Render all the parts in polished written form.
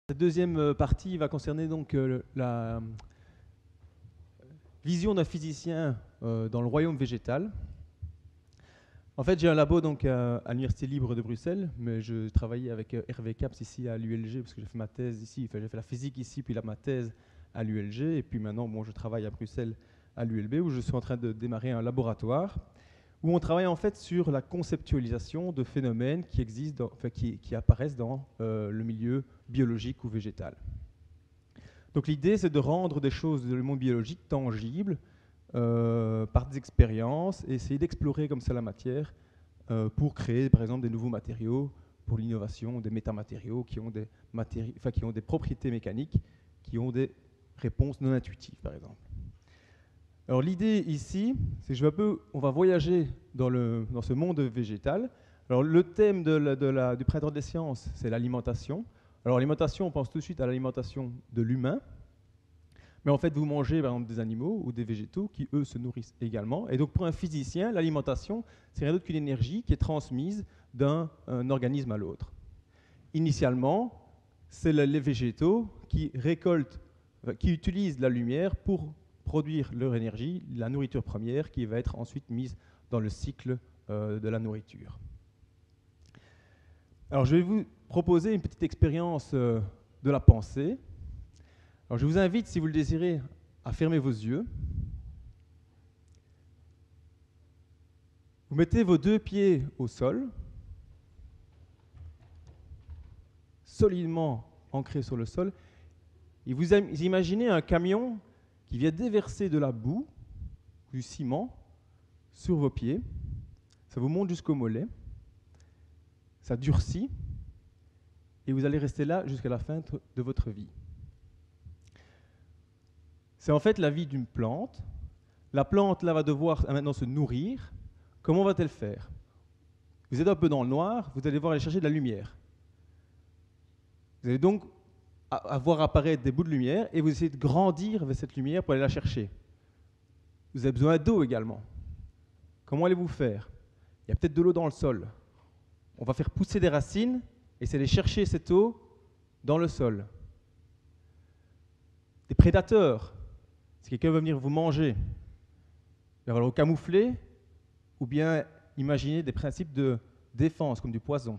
Cette deuxième partie va concerner donc la vision d'un physicien dans le royaume végétal. En fait, j'ai un labo donc à l'Université libre de Bruxelles, mais je travaillais avec Hervé Caps ici à l'ULG parce que j'ai fait ma thèse ici, enfin, j'ai fait la physique ici, puis ma thèse à l'ULG, et puis maintenant bon, je travaille à Bruxelles à l'ULB où je suis en train de démarrer un laboratoire où on travaille en fait sur la conceptualisation de phénomènes qui existent, qui apparaissent dans le milieu biologique ou végétal. Donc l'idée, c'est de rendre des choses du monde biologique tangibles par des expériences et essayer d'explorer comme ça la matière pour créer, par exemple, des nouveaux matériaux pour l'innovation, des métamatériaux qui ont des propriétés mécaniques, qui ont des réponses non intuitives, par exemple. Alors l'idée ici, c'est que on va voyager dans ce monde végétal. Alors le thème du printemps des sciences, c'est l'alimentation. Alors l'alimentation, on pense tout de suite à l'alimentation de l'humain, mais en fait vous mangez par exemple des animaux ou des végétaux qui eux se nourrissent également. Et donc pour un physicien, l'alimentation, c'est rien d'autre qu'une énergie qui est transmise d'un organisme à l'autre. Initialement, c'est les végétaux qui utilisent la lumière pour produire leur énergie, la nourriture première qui va être ensuite mise dans le cycle de la nourriture. Alors je vais vous proposer une petite expérience de la pensée. Alors je vous invite, si vous le désirez, à fermer vos yeux. Vous mettez vos deux pieds au sol, solidement ancrés sur le sol, et vous imaginez un camion qui vient déverser de la boue, du ciment, sur vos pieds. Ça vous monte jusqu'au mollet, ça durcit, et vous allez rester là jusqu'à la fin de votre vie. C'est en fait la vie d'une plante. La plante, là, va devoir maintenant se nourrir. Comment va-t-elle faire? Vous êtes un peu dans le noir, vous allez devoir aller chercher de la lumière. Vous allez donc voir apparaître des bouts de lumière et vous essayez de grandir vers cette lumière pour aller la chercher. Vous avez besoin d'eau également. Comment allez-vous faire? Il y a peut-être de l'eau dans le sol. On va faire pousser des racines et c'est aller chercher cette eau dans le sol. Des prédateurs. Si quelqu'un veut venir vous manger, il va falloir vous camoufler ou bien imaginer des principes de défense comme du poison.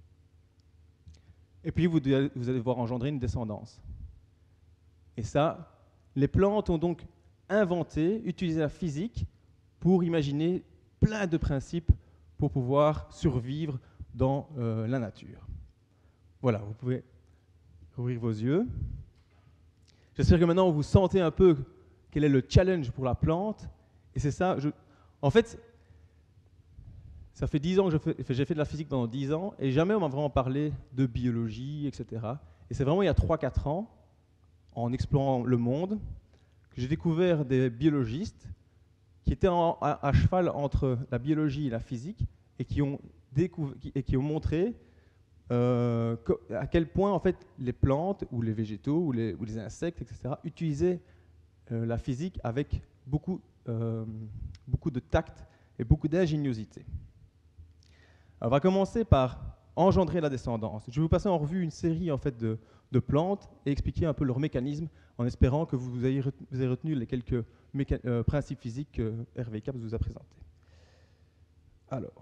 Et puis vous allez devoir engendrer une descendance. Et ça, les plantes ont donc inventé, utilisé la physique pour imaginer plein de principes pour pouvoir survivre dans la nature. Voilà, vous pouvez ouvrir vos yeux. J'espère que maintenant vous sentez un peu quel est le challenge pour la plante. Et c'est ça, en fait, ça fait 10 ans que j'ai fait de la physique pendant 10 ans, et jamais on m'a vraiment parlé de biologie, etc. Et c'est vraiment il y a 3-4 ans, en explorant le monde, que j'ai découvert des biologistes qui étaient à cheval entre la biologie et la physique, et qui ont montré à quel point en fait, les plantes, ou les végétaux, ou les insectes, etc., utilisaient la physique avec beaucoup de tact et beaucoup d'ingéniosité. On va commencer par engendrer la descendance. Je vais vous passer en revue une série en fait, de plantes et expliquer un peu leur mécanisme en espérant que vous ayez retenu les quelques principes physiques que Hervé Caps vous a présentés. Alors,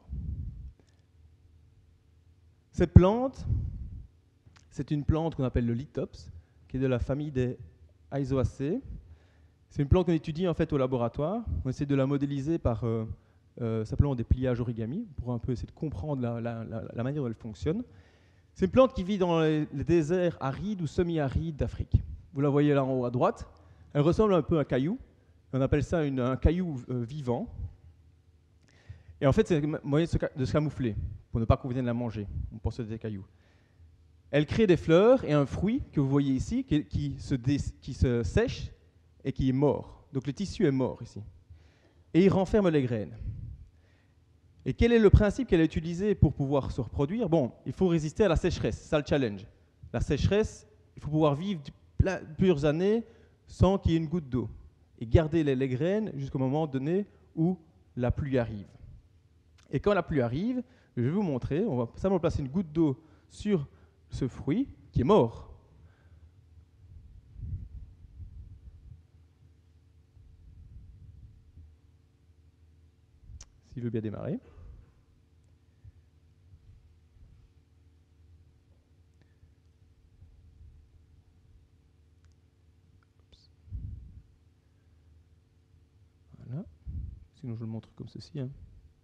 cette plante, c'est une plante qu'on appelle le lithops, qui est de la famille des Aizoaceae. C'est une plante qu'on étudie en fait au laboratoire. On essaie de la modéliser par simplement des pliages origami pour un peu essayer de comprendre la manière dont elle fonctionne. C'est une plante qui vit dans les déserts arides ou semi-arides d'Afrique. Vous la voyez là en haut à droite. Elle ressemble un peu à un caillou. On appelle ça un caillou vivant. Et en fait, c'est un moyen de se camoufler pour ne pas qu'on vienne la manger. On pense que c'est des cailloux. Elle crée des fleurs et un fruit que vous voyez ici qui se sèche et qui est mort. Donc le tissu est mort ici. Et il renferme les graines. Et quel est le principe qu'elle a utilisé pour pouvoir se reproduire? Bon, il faut résister à la sécheresse, c'est ça le challenge. La sécheresse, il faut pouvoir vivre plusieurs années sans qu'il y ait une goutte d'eau. Et garder les graines jusqu'au moment donné où la pluie arrive. Et quand la pluie arrive, je vais vous montrer, on va simplement placer une goutte d'eau sur ce fruit qui est mort. s'il veut bien démarrer. Voilà. Sinon, je le montre comme ceci. Hein.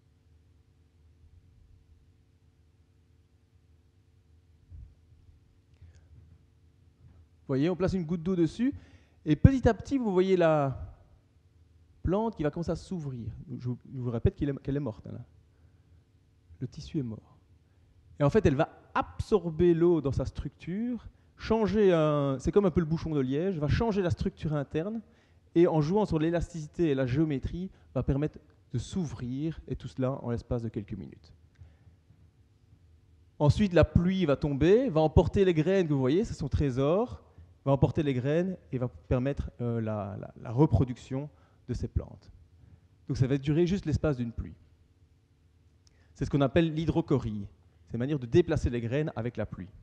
Vous voyez, on place une goutte d'eau dessus, et petit à petit, vous voyez la plante qui va commencer à s'ouvrir. Je vous répète qu'elle est morte. Hein, là. Le tissu est mort. Et en fait, elle va absorber l'eau dans sa structure, c'est comme un peu le bouchon de liège, va changer la structure interne, et en jouant sur l'élasticité et la géométrie, va permettre de s'ouvrir, et tout cela en l'espace de quelques minutes. Ensuite, la pluie va tomber, va emporter les graines que vous voyez, c'est son trésor, va emporter les graines et va permettre la reproduction de ces plantes. Donc ça va durer juste l'espace d'une pluie. C'est ce qu'on appelle l'hydrocorie. C'est une manière de déplacer les graines avec la pluie.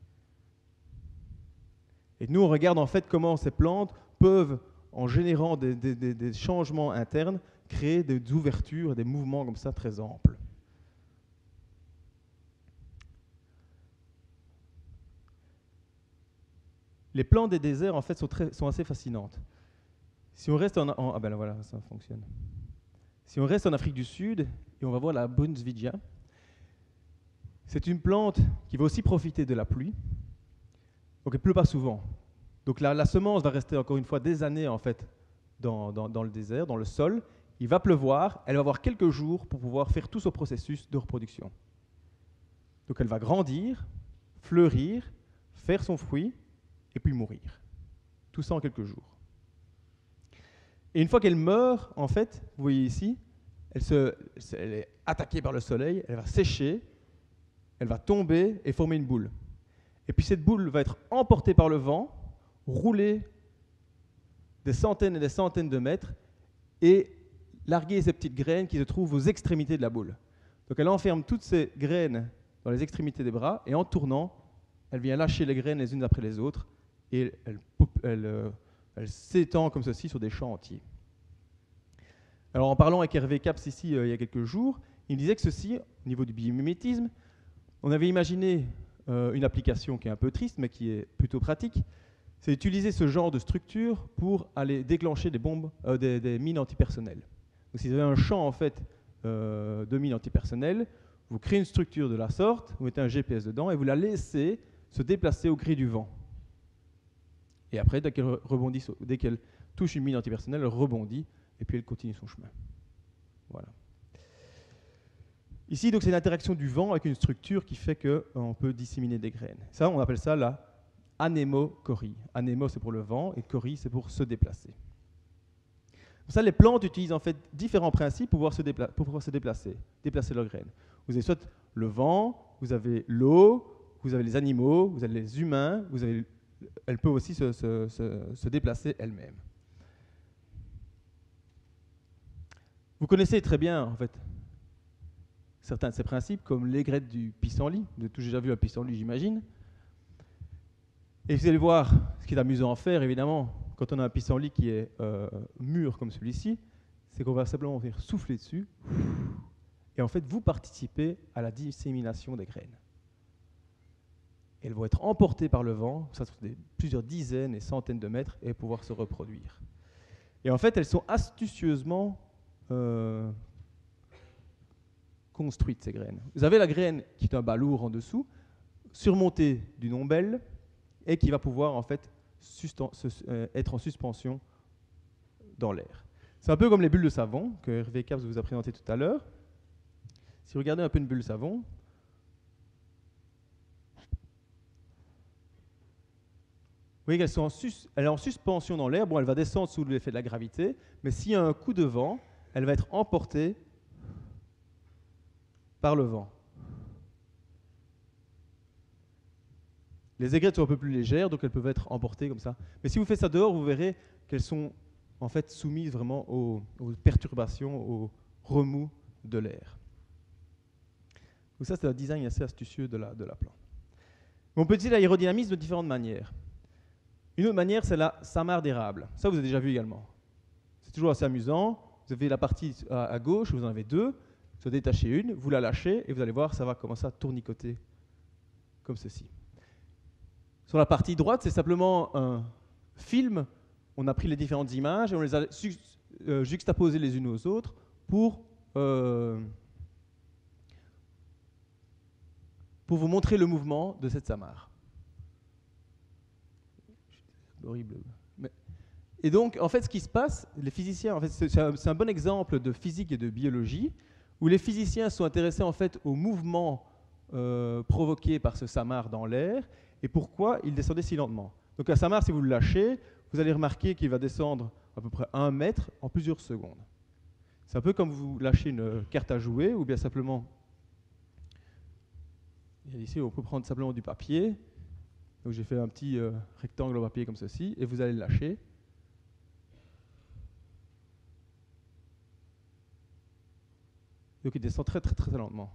Et nous, on regarde en fait comment ces plantes peuvent, en générant des changements internes, créer des ouvertures, des mouvements comme ça très amples. Les plantes des déserts, en fait, sont assez fascinantes. Si on reste ah ben voilà, ça fonctionne. Si on reste en Afrique du Sud, et on va voir la Brunsvigia, c'est une plante qui va aussi profiter de la pluie. Donc elle ne pleut pas souvent. Donc la semence va rester encore une fois des années en fait dans le désert, dans le sol. Il va pleuvoir, elle va avoir quelques jours pour pouvoir faire tout ce processus de reproduction. Donc elle va grandir, fleurir, faire son fruit, et puis mourir. Tout ça en quelques jours. Et une fois qu'elle meurt, en fait, vous voyez ici, elle est attaquée par le soleil, elle va sécher, elle va tomber et former une boule. Et puis cette boule va être emportée par le vent, rouler des centaines et des centaines de mètres et larguer ces petites graines qui se trouvent aux extrémités de la boule. Donc elle enferme toutes ces graines dans les extrémités des bras et en tournant, elle vient lâcher les graines les unes après les autres et elle s'étend comme ceci sur des champs entiers. Alors en parlant avec Hervé Caps ici il y a quelques jours, il disait que ceci, au niveau du biomimétisme, on avait imaginé une application qui est un peu triste mais qui est plutôt pratique, c'est d'utiliser ce genre de structure pour aller déclencher des bombes, des mines antipersonnelles. Donc si vous avez un champ en fait de mines antipersonnelles, vous créez une structure de la sorte, vous mettez un GPS dedans et vous la laissez se déplacer au gré du vent. Et après, dès qu'elle touche une mine antipersonnelle, elle rebondit et puis elle continue son chemin. Voilà. Ici, donc, c'est une interaction du vent avec une structure qui fait qu'on peut disséminer des graines. Ça, on appelle ça la anémocorie. Anémo, c'est pour le vent et corie, c'est pour se déplacer. Pour ça, les plantes utilisent en fait différents principes pour pouvoir se déplacer leurs graines. Vous avez soit le vent, vous avez l'eau, vous avez les animaux, vous avez les humains, elles peuvent aussi se déplacer elles-mêmes. Vous connaissez très bien, en fait, certains de ces principes, comme l'aigrette du pissenlit. Vous avez tous déjà vu un pissenlit, j'imagine. Et vous allez voir, ce qui est amusant à faire, évidemment, quand on a un pissenlit qui est mûr comme celui-ci, c'est qu'on va simplement venir souffler dessus, et en fait, vous participez à la dissémination des graines. Elles vont être emportées par le vent, ça sur plusieurs dizaines et centaines de mètres, et pouvoir se reproduire. Et en fait, elles sont astucieusement construites, ces graines. Vous avez la graine qui est un balourd en dessous, surmontée d'une ombelle, et qui va pouvoir en fait être en suspension dans l'air. C'est un peu comme les bulles de savon que Hervé Caps vous a présenté tout à l'heure. Si vous regardez un peu une bulle de savon, vous voyez qu'elle est en suspension dans l'air. Bon, elle va descendre sous l'effet de la gravité, mais s'il y a un coup de vent, elle va être emportée par le vent. Les aigrettes sont un peu plus légères, donc elles peuvent être emportées comme ça. Mais si vous faites ça dehors, vous verrez qu'elles sont en fait soumises vraiment aux perturbations, aux remous de l'air. Donc ça, c'est un design assez astucieux de la plante. Mais on peut utiliser l'aérodynamisme de différentes manières. Une autre manière, c'est la samarre d'érable. Ça, vous avez déjà vu également. C'est toujours assez amusant. Vous avez la partie à gauche, vous en avez deux. vous en détachez une, vous la lâchez et vous allez voir, ça va commencer à tournicoter comme ceci. Sur la partie droite, c'est simplement un film. On a pris les différentes images et on les a juxtaposées les unes aux autres pour vous montrer le mouvement de cette Samar. C'est horrible. Et donc, en fait, ce qui se passe, les physiciens, en fait, c'est un bon exemple de physique et de biologie, où les physiciens sont intéressés en fait au mouvement provoqué par ce Samar dans l'air, et pourquoi il descendait si lentement. Donc un Samar, si vous le lâchez, vous allez remarquer qu'il va descendre à peu près 1 mètre en plusieurs secondes. C'est un peu comme vous lâchez une carte à jouer, ou bien simplement, ici on peut prendre simplement du papier. Donc j'ai fait un petit rectangle en papier comme ceci, et vous allez le lâcher. Donc il descend très très très lentement.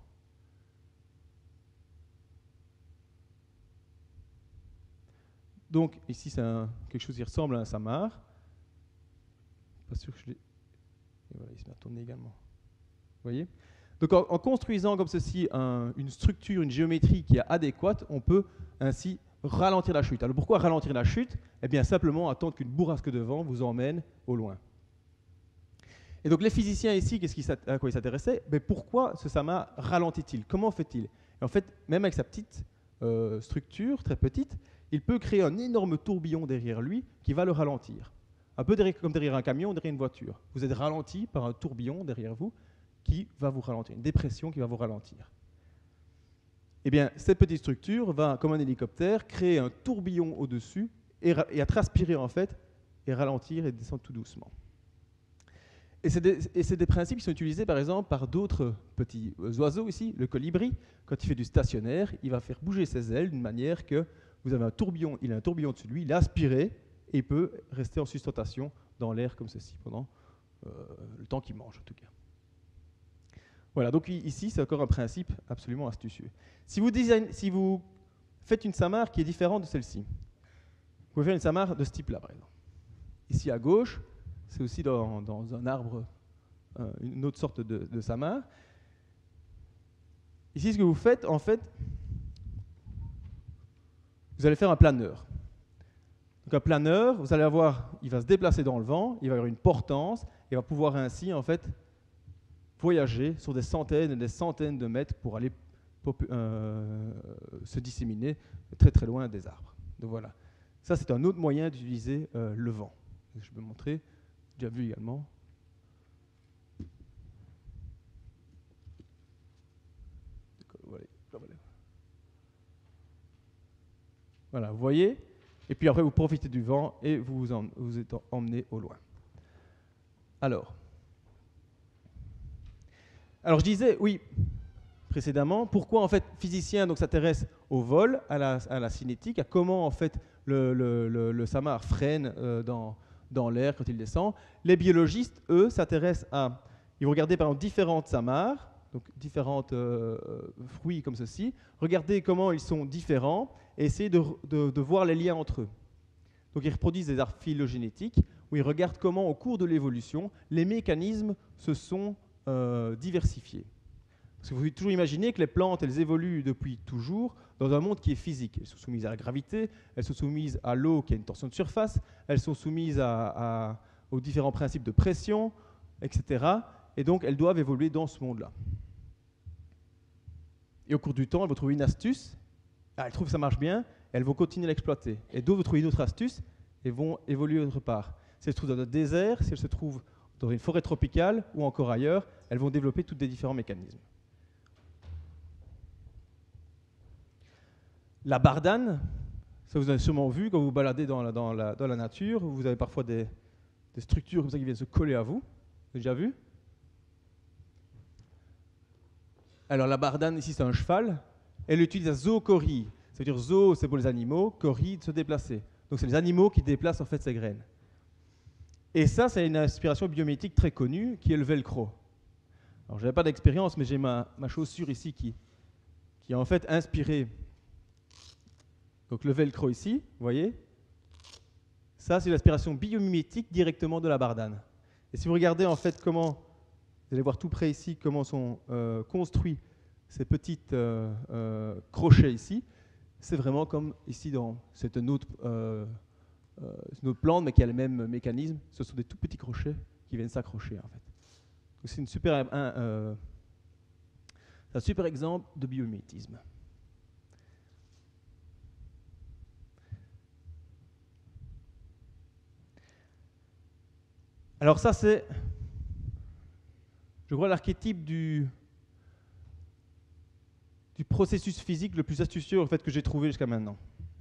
Donc ici c'est quelque chose qui ressemble à un Samar. Pas sûr que je l'ai. Et voilà, il se met à tourner également. Vous voyez ? Donc en construisant comme ceci une structure, une géométrie qui est adéquate, on peut ainsi ralentir la chute. Alors pourquoi ralentir la chute ? Eh bien simplement attendre qu'une bourrasque de vent vous emmène au loin. Et donc les physiciens ici, à quoi ils s'intéressaient ? Mais pourquoi ce Samar ralentit-il ? Comment fait-il ? Et en fait, même avec sa petite structure, très petite, il peut créer un énorme tourbillon derrière lui qui va le ralentir. Un peu comme derrière un camion, derrière une voiture. Vous êtes ralenti par un tourbillon derrière vous qui va vous ralentir, une dépression qui va vous ralentir. Eh bien, cette petite structure va, comme un hélicoptère, créer un tourbillon au-dessus et à transpirer en fait, et ralentir et descendre tout doucement. Et c'est des principes qui sont utilisés par exemple par d'autres petits oiseaux ici. Le colibri, quand il fait du stationnaire, il va faire bouger ses ailes d'une manière que vous avez un tourbillon, il a un tourbillon dessus de lui, il est aspiré et il peut rester en sustentation dans l'air comme ceci pendant le temps qu'il mange en tout cas. Voilà, donc ici c'est encore un principe absolument astucieux. Si vous faites une Samar qui est différente de celle-ci, vous pouvez faire une Samar de ce type-là par exemple. Ici à gauche, c'est aussi dans un arbre, une autre sorte de Samar. Ici, ce que vous faites, en fait, vous allez faire un planeur. Donc un planeur, vous allez avoir, il va se déplacer dans le vent, il va avoir une portance, et va pouvoir ainsi, en fait, voyager sur des centaines et des centaines de mètres pour aller se disséminer très très loin des arbres. Donc voilà. Ça, c'est un autre moyen d'utiliser le vent. Je peux montrer. Déjà vu également. Voilà, vous voyez. Et puis après, vous profitez du vent et vous êtes emmené au loin. Alors, je disais, oui, précédemment, pourquoi en fait physicien s'intéresse au vol, à la cinétique, à comment en fait le Samar freine dans l'air quand il descend. Les biologistes, eux, s'intéressent à... Ils vont regarder par exemple différentes Samars, donc différents fruits comme ceci, regarder comment ils sont différents et essayer de voir les liens entre eux. Donc ils reproduisent des arbres phylogénétiques où ils regardent comment au cours de l'évolution, les mécanismes se sont diversifiés. Parce que vous pouvez toujours imaginer que les plantes, elles évoluent depuis toujours dans un monde qui est physique. Elles sont soumises à la gravité, elles sont soumises à l'eau qui a une tension de surface, elles sont soumises aux différents principes de pression, etc. Et donc, elles doivent évoluer dans ce monde-là. Et au cours du temps, elles vont trouver une astuce, elles trouvent que ça marche bien, elles vont continuer à l'exploiter. Et d'autres vont trouver une autre astuce et vont évoluer autre part. Si elles se trouvent dans un désert, si elles se trouvent dans une forêt tropicale ou encore ailleurs, elles vont développer tous des différents mécanismes. La bardane, ça vous avez sûrement vu quand vous vous baladez dans la nature, vous avez parfois des structures comme ça qui viennent se coller à vous. Vous avez déjà vu ? Alors la bardane, ici c'est un cheval, elle utilise la zoochorie. Ça veut dire zoo, c'est pour les animaux, chorie, de se déplacer. Donc c'est les animaux qui déplacent en fait ces graines. Et ça, c'est une inspiration biométrique très connue qui est le velcro. Alors je n'avais pas d'expérience, mais j'ai ma chaussure ici qui a en fait inspiré. Donc le velcro ici, vous voyez, ça c'est l'aspiration biomimétique directement de la bardane. Et si vous regardez en fait comment Vous allez voir tout près ici comment sont construits ces petits crochets ici. C'est vraiment comme ici dans cette autre plante, mais qui a le même mécanisme. Ce sont des tout petits crochets qui viennent s'accrocher en fait. C'est un super exemple de biomimétisme. Alors ça, c'est, je crois, l'archétype du processus physique le plus astucieux en fait, que j'ai trouvé jusqu'à maintenant.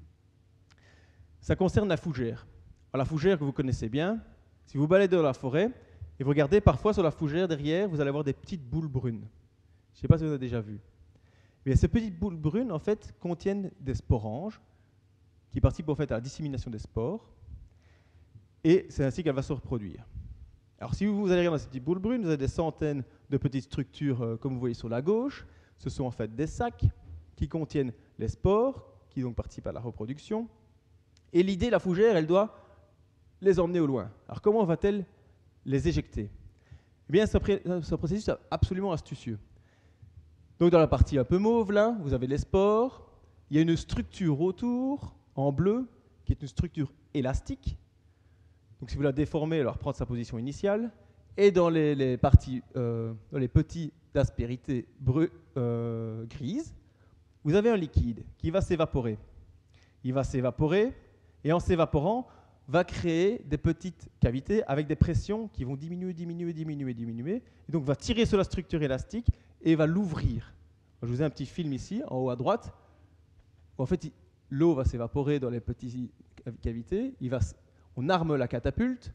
Ça concerne la fougère. Alors, la fougère que vous connaissez bien, si vous baladez dans la forêt, et vous regardez parfois sur la fougère derrière, vous allez avoir des petites boules brunes. Je ne sais pas si vous avez déjà vu. Mais ces petites boules brunes, en fait, contiennent des sporanges qui participent en fait, à la dissémination des spores, et c'est ainsi qu'elle va se reproduire. Alors, si vous allez regarder dans ces petites boules brunes, vous avez des centaines de petites structures, comme vous voyez sur la gauche. Ce sont en fait des sacs qui contiennent les spores, qui donc participent à la reproduction. Et l'idée, la fougère, elle doit les emmener au loin. Alors, comment va-t-elle les éjecter? Eh bien, c'est un processus absolument astucieux. Donc, dans la partie un peu mauve, là, vous avez les spores. Il y a une structure autour, en bleu, qui est une structure élastique. Donc, si vous la déformez, elle va reprendre sa position initiale. Et dans les parties, dans les petits d'aspérité grise, vous avez un liquide qui va s'évaporer. Il va s'évaporer, et en s'évaporant, va créer des petites cavités avec des pressions qui vont diminuer, et donc va tirer sur la structure élastique et va l'ouvrir. Je vous ai un petit film ici, en haut à droite, où en fait, l'eau va s'évaporer dans les petites cavités, on arme la catapulte.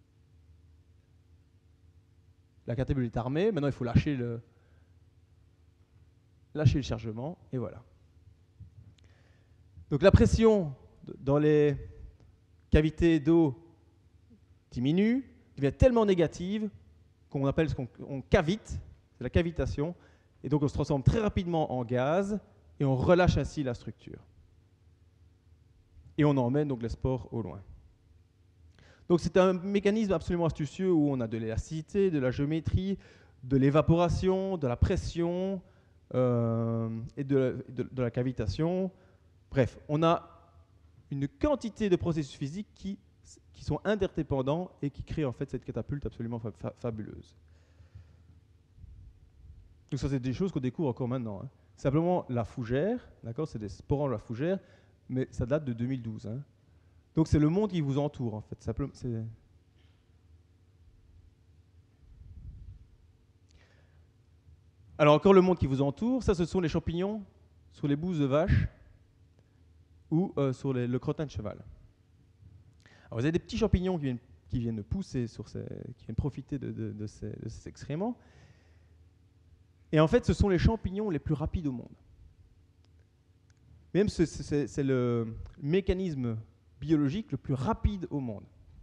La catapulte est armée, maintenant il faut lâcher le chargement, et voilà. Donc la pression dans les cavités d'eau diminue, devient tellement négative qu'on appelle ce qu'on cavite, c'est la cavitation, et donc on se transforme très rapidement en gaz, et on relâche ainsi la structure. Et on emmène donc les spores au loin. Donc c'est un mécanisme absolument astucieux où on a de l'élasticité, de la géométrie, de l'évaporation, de la pression et de la cavitation. Bref, on a une quantité de processus physiques qui sont interdépendants et qui créent en fait cette catapulte absolument fabuleuse. Donc ça, c'est des choses qu'on découvre encore maintenant. Hein. Simplement la fougère, d'accord, c'est des sporanges de la fougère, mais ça date de 2012. Hein. Donc c'est le monde qui vous entoure en fait. Alors encore le monde qui vous entoure, ça ce sont les champignons sur les bouses de vache ou sur le crottin de cheval. Alors vous avez des petits champignons qui viennent pousser, qui viennent profiter de ces excréments. Et en fait, ce sont les champignons les plus rapides au monde. Même c'est le mécanisme biologique le plus rapide au monde.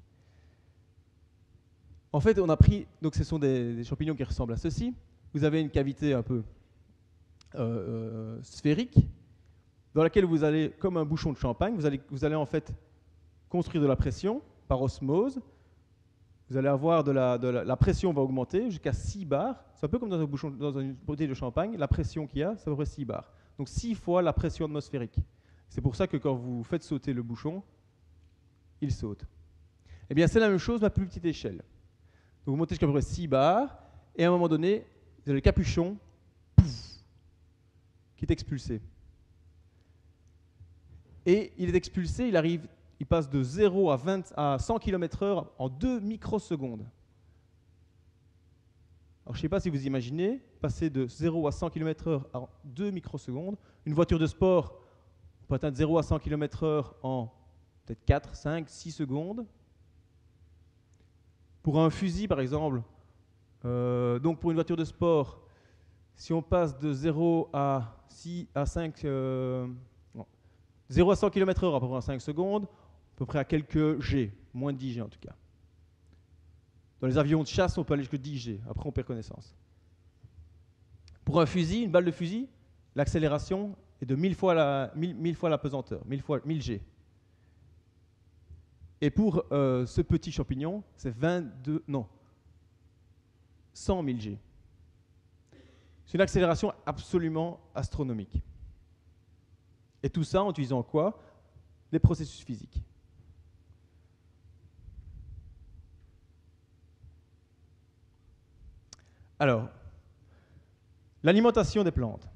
En fait, on a pris, donc ce sont des champignons qui ressemblent à ceci. Vous avez une cavité un peu sphérique, dans laquelle vous allez, comme un bouchon de champagne, vous allez en fait construire de la pression par osmose. Vous allez avoir la pression va augmenter jusqu'à 6 bars. C'est un peu comme dans une bouteille de champagne. La pression qu'il y a, c'est à peu près 6 bars. Donc 6 fois la pression atmosphérique. C'est pour ça que quand vous faites sauter le bouchon, il saute. Eh bien, c'est la même chose, mais à plus petite échelle. Donc vous montez jusqu'à peu près 6 bars, et à un moment donné, vous avez le capuchon pouf, qui est expulsé. Et il est expulsé, il passe de 0 à 100 km/h en 2 microsecondes. Alors, je ne sais pas si vous imaginez, passer de 0 à 100 km/h en 2 microsecondes. Une voiture de sport peut atteindre 0 à 100 km/h en peut-être 4, 5, 6 secondes. Pour un fusil, par exemple, donc pour une voiture de sport, si on passe de 0 à 0 à 100 km/h à peu près en 5 secondes, à peu près à quelques G, moins de 10 G en tout cas. Dans les avions de chasse, on peut aller jusqu'à 10 G, après on perd connaissance. Pour un fusil, une balle de fusil, l'accélération est de 1000 fois la pesanteur, 1000 G. Et pour ce petit champignon, c'est 22, non, 100 000 G. C'est une accélération absolument astronomique. Et tout ça en utilisant quoi? Les processus physiques. Alors, l'alimentation des plantes.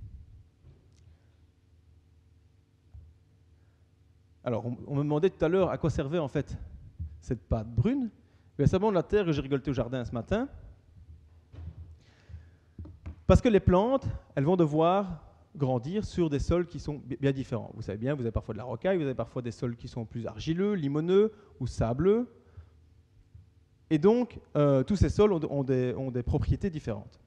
Alors, on me demandait tout à l'heure à quoi servait en fait cette pâte brune. C'est simplement de la terre que j'ai récoltée au jardin ce matin. Parce que les plantes, elles vont devoir grandir sur des sols qui sont bien différents. Vous savez bien, vous avez parfois de la rocaille, vous avez parfois des sols qui sont plus argileux, limoneux ou sableux. Et donc, tous ces sols ont des propriétés différentes.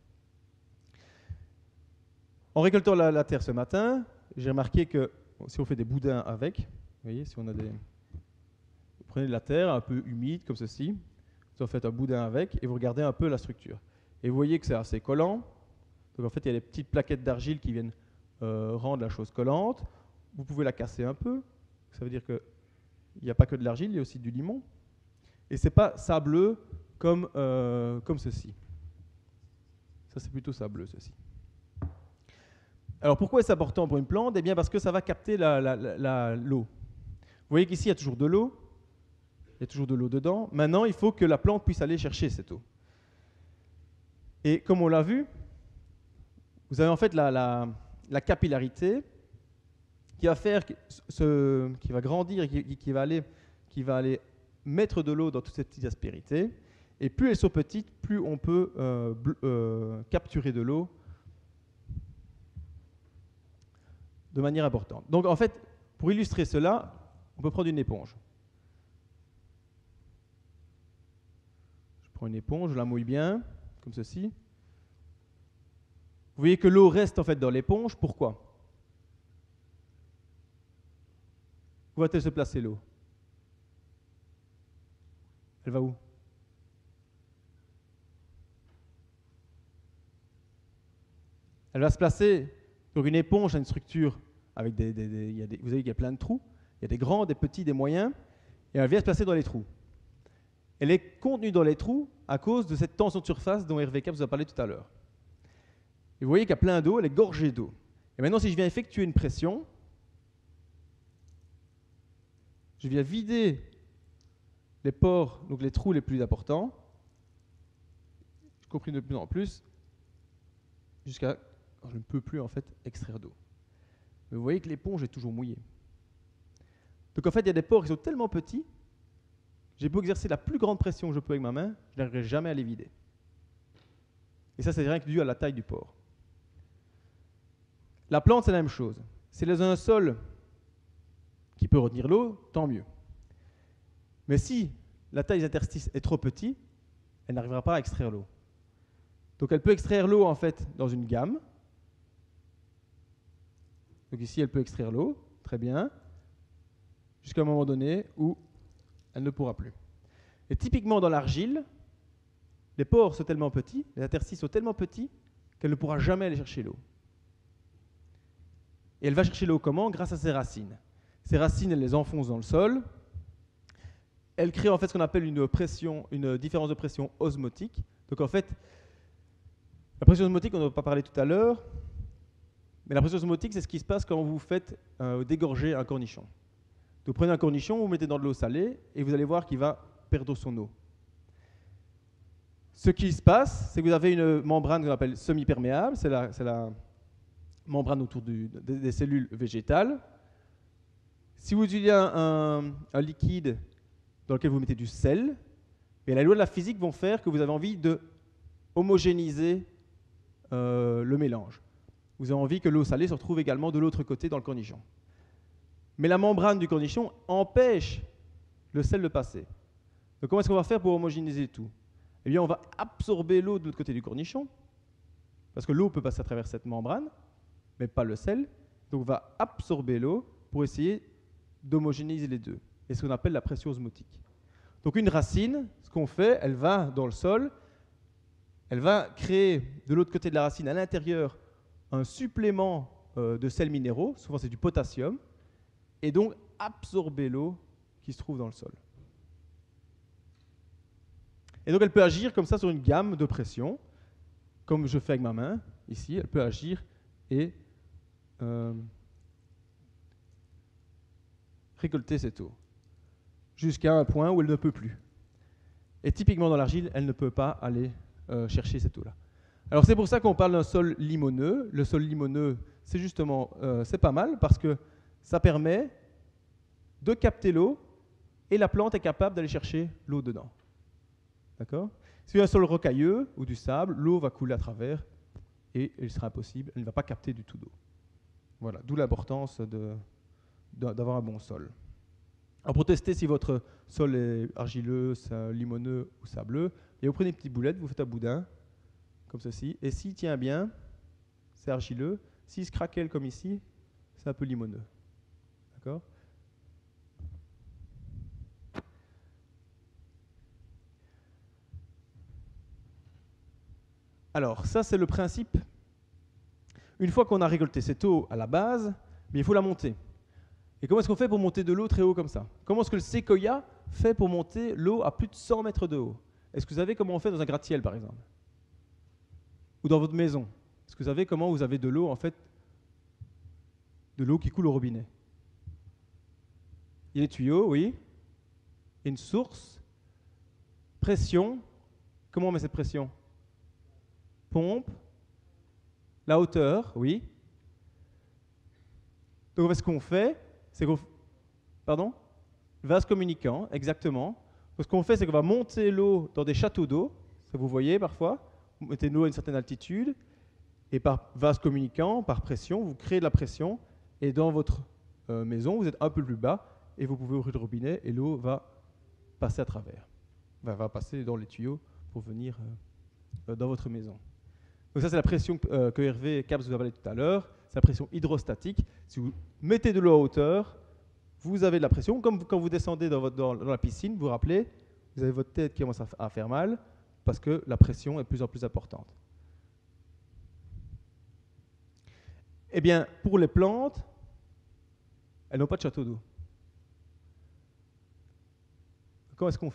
En récoltant la terre ce matin, j'ai remarqué que si on fait des boudins avec, vous voyez, si on a vous prenez de la terre un peu humide comme ceci, vous en faites un boudin avec et vous regardez un peu la structure. Et vous voyez que c'est assez collant. Donc en fait, il y a des petites plaquettes d'argile qui viennent rendre la chose collante. Vous pouvez la casser un peu. Ça veut dire qu'il n'y a pas que de l'argile, il y a aussi du limon. Et ce n'est pas sableux comme ceci. Ça, c'est plutôt sableux, ceci. Alors pourquoi est-ce important pour une plante? Eh bien parce que ça va capter l'eau. Vous voyez qu'ici, il y a toujours de l'eau. Il y a toujours de l'eau dedans. Maintenant, il faut que la plante puisse aller chercher cette eau. Et comme on l'a vu, vous avez en fait la capillarité qui va faire, qui va grandir, qui va aller mettre de l'eau dans toutes ces petites aspérités. Et plus elles sont petites, plus on peut capturer de l'eau de manière importante. Donc en fait, pour illustrer cela, on peut prendre une éponge. Je prends une éponge, je la mouille bien, comme ceci. Vous voyez que l'eau reste en fait dans l'éponge. Pourquoi? Où va-t-elle se placer l'eau? Elle va où? Elle va se placer. Donc une éponge a une structure avec vous savez qu'il y a plein de trous. Il y a des grands, des petits, des moyens. Et elle vient se placer dans les trous. Elle est contenue dans les trous à cause de cette tension de surface dont Hervé Cap vous a parlé tout à l'heure. Et vous voyez qu'il y a plein d'eau, elle est gorgée d'eau. Et maintenant, si je viens effectuer une pression, je viens vider les pores, donc les trous les plus importants, je comprime de plus en plus, jusqu'à je ne peux plus en fait extraire d'eau. Mais vous voyez que l'éponge est toujours mouillée. Donc en fait, il y a des pores qui sont tellement petits, j'ai beau exercer la plus grande pression que je peux avec ma main, je n'arriverai jamais à les vider. Et ça, c'est rien que dû à la taille du pore. La plante, c'est la même chose. Si elle est dans un sol qui peut retenir l'eau, tant mieux. Mais si la taille des interstices est trop petite, elle n'arrivera pas à extraire l'eau. Donc elle peut extraire l'eau en fait dans une gamme. Donc ici, elle peut extraire l'eau, très bien, jusqu'à un moment donné où elle ne pourra plus. Et typiquement dans l'argile, les pores sont tellement petits, les interstices sont tellement petits qu'elle ne pourra jamais aller chercher l'eau. Et elle va chercher l'eau comment? Grâce à ses racines. Ces racines, elle les enfonce dans le sol. Elle crée en fait ce qu'on appelle une différence de pression osmotique. Donc en fait, la pression osmotique, on n'en a pas parlé tout à l'heure, mais la pression osmotique, c'est ce qui se passe quand vous faites dégorger un cornichon. Donc, vous prenez un cornichon, vous mettez dans de l'eau salée, et vous allez voir qu'il va perdre son eau. Ce qui se passe, c'est que vous avez une membrane qu'on appelle semi-perméable, c'est la membrane autour des cellules végétales. Si vous utilisez un liquide dans lequel vous mettez du sel, et les lois de la physique vont faire que vous avez envie de homogénéiser le mélange. Vous avez envie que l'eau salée se retrouve également de l'autre côté dans le cornichon. Mais la membrane du cornichon empêche le sel de passer. Donc comment est-ce qu'on va faire pour homogénéiser tout? Eh bien, on va absorber l'eau de l'autre côté du cornichon, parce que l'eau peut passer à travers cette membrane, mais pas le sel. Donc on va absorber l'eau pour essayer d'homogénéiser les deux. C'est ce qu'on appelle la pression osmotique. Donc une racine, ce qu'on fait, elle va dans le sol, elle va créer de l'autre côté de la racine, à l'intérieur, un supplément de sels minéraux, souvent c'est du potassium, et donc absorber l'eau qui se trouve dans le sol. Et donc elle peut agir comme ça sur une gamme de pression, comme je fais avec ma main, ici, elle peut agir et récolter cette eau, jusqu'à un point où elle ne peut plus. Et typiquement dans l'argile, elle ne peut pas aller chercher cette eau-là. Alors c'est pour ça qu'on parle d'un sol limoneux. Le sol limoneux, c'est justement, c'est pas mal parce que ça permet de capter l'eau et la plante est capable d'aller chercher l'eau dedans. D'accord ? Si c'est un sol rocailleux ou du sable, l'eau va couler à travers et il sera impossible, elle ne va pas capter du tout d'eau. Voilà, d'où l'importance d'avoir un bon sol. Alors pour tester si votre sol est argileux, limoneux ou sableux, et vous prenez une petite boulette, vous faites un boudin, comme ceci, et s'il tient bien, c'est argileux. S'il se craquelle comme ici, c'est un peu limoneux. D'accord ? Alors, ça c'est le principe. Une fois qu'on a récolté cette eau à la base, mais il faut la monter. Et comment est-ce qu'on fait pour monter de l'eau très haut comme ça ? Comment est-ce que le séquoia fait pour monter l'eau à plus de 100 mètres de haut ? Est-ce que vous savez comment on fait dans un gratte-ciel, par exemple ? Ou dans votre maison ? Est-ce que vous savez comment vous avez de l'eau, en fait, de l'eau qui coule au robinet ? Il y a des tuyaux, oui. Il y a une source. Pression. Comment on met cette pression ? Pompe. La hauteur, oui. Donc, ce qu'on fait, c'est qu'on... Pardon ? Vase communicant, exactement. Donc, ce qu'on fait, c'est qu'on va monter l'eau dans des châteaux d'eau. Ça, vous voyez parfois. Vous mettez l'eau à une certaine altitude. Et par vase communicant, par pression, vous créez de la pression. Et dans votre maison, vous êtes un peu plus bas. Et vous pouvez ouvrir le robinet et l'eau va passer à travers. Va passer dans les tuyaux pour venir dans votre maison. Donc ça, c'est la pression que Hervé Capps vous a parlé tout à l'heure. C'est la pression hydrostatique. Si vous mettez de l'eau à hauteur, vous avez de la pression. Comme quand vous descendez dans la piscine, vous vous rappelez, vous avez votre tête qui commence à faire mal parce que la pression est de plus en plus importante. Eh bien, pour les plantes, elles n'ont pas de château d'eau. Comment est-ce qu'on fait ?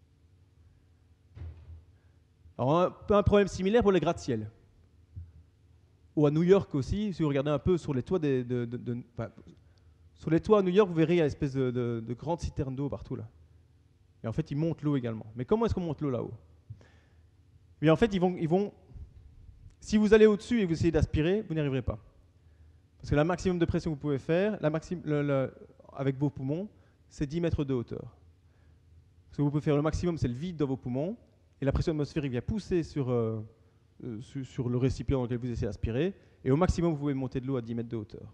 Alors, un problème similaire pour les gratte-ciel. Ou à New York aussi, si vous regardez un peu sur les toits sur les toits à New York, vous verrez il y a une espèce de grande citerne d'eau partout là. Et en fait, ils montent l'eau également. Mais comment est-ce qu'on monte l'eau là-haut ? Mais en fait, ils vont. Si vous allez au-dessus et vous essayez d'aspirer, vous n'y arriverez pas. Parce que la maximum de pression que vous pouvez faire, avec vos poumons, c'est 10 mètres de hauteur. Ce que vous pouvez faire le maximum, c'est le vide dans vos poumons, et la pression atmosphérique vient pousser sur le récipient dans lequel vous essayez d'aspirer, et au maximum, vous pouvez monter de l'eau à 10 mètres de hauteur.